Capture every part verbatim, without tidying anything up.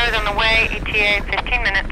Car's on the way, E T A fifteen minutes.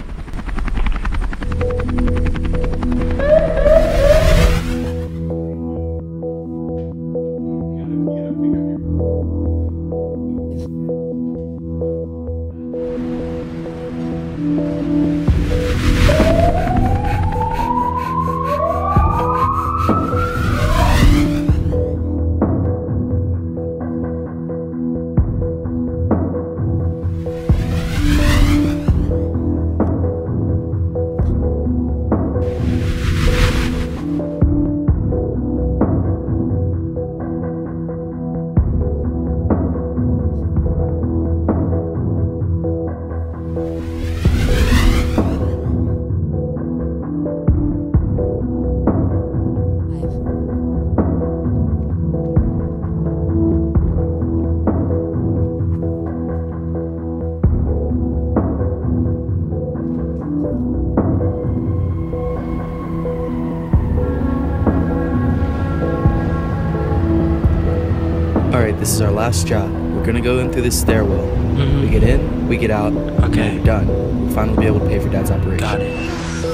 Alright, this is our last job. We're gonna go in through this stairwell. Mm-hmm. We get in, we get out, okay. We're done. We'll finally be able to pay for Dad's operation. Got it.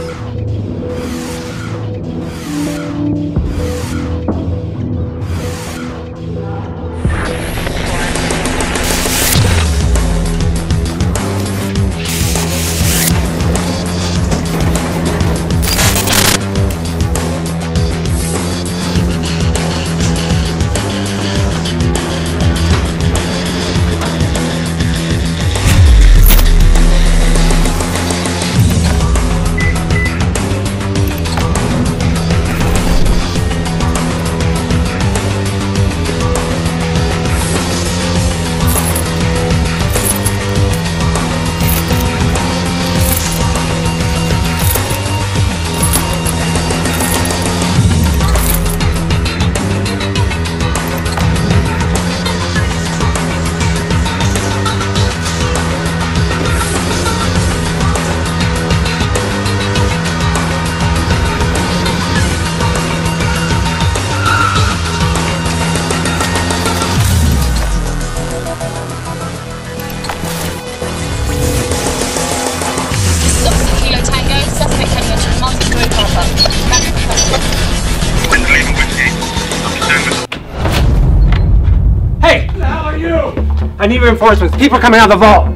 Hey! Who the hell are you? I need reinforcements. People are coming out of the vault.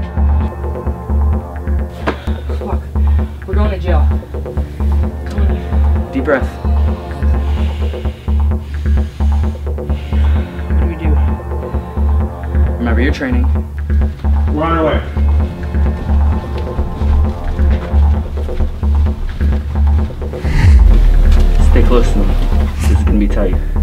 Look, we're going to jail. Come on. Deep breath. What do we do? Remember your training. We're on our way. Stay close to me. This is gonna be tight.